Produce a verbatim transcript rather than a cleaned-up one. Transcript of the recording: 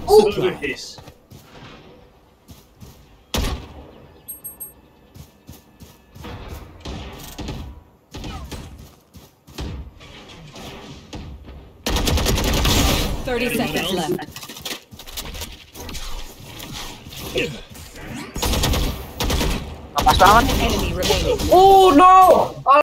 Look at this. Thirty seconds left. Pas banget. Enemy remaining. Oh no!